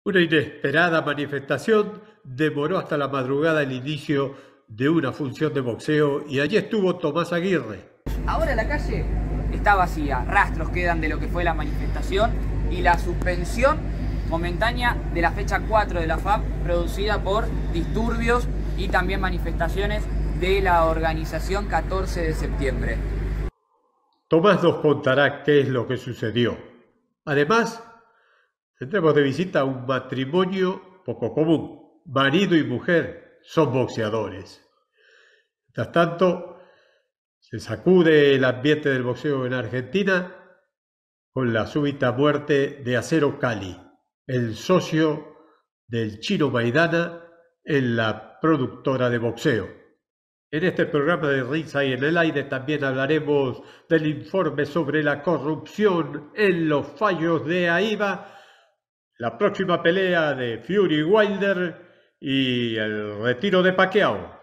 Una inesperada manifestación demoró hasta la madrugada el inicio de una función de boxeo y allí estuvo Tomás Aguirre. Ahora la calle está vacía, rastros quedan de lo que fue la manifestación y la suspensión momentánea de la fecha 4 de la FAP producida por disturbios y también manifestaciones de la organización 14 de septiembre. Tomás nos contará qué es lo que sucedió. Además, tendremos de visita un matrimonio poco común. Marido y mujer son boxeadores. Mientras tanto, se sacude el ambiente del boxeo en Argentina con la súbita muerte de Acero Cali, el socio del Chino Maidana en la productora de boxeo. En este programa de Ringside en el Aire también hablaremos del informe sobre la corrupción en los fallos de AIBA, la próxima pelea de Fury Wilder y el retiro de Pacquiao.